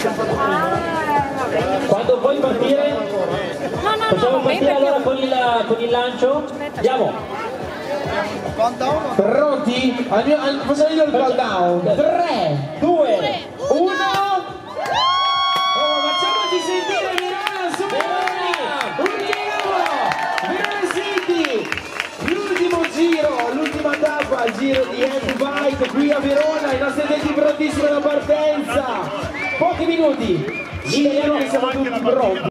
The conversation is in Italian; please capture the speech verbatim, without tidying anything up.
Quando puoi partire? No, no, Facciamo no, partire allora con il, con il lancio? Andiamo! Pronti? Al mio, al, facciamo io il countdown. tre, due, uno! Oh, facciamoci sentire Verona, su! Ultimo! Verona City! L'ultimo giro, l'ultima tappa, il giro di Happy Bike qui a Verona, i nostri atleti prontissimi alla partenza! Pochi minuti! Ci vediamo che siamo tutti pronti!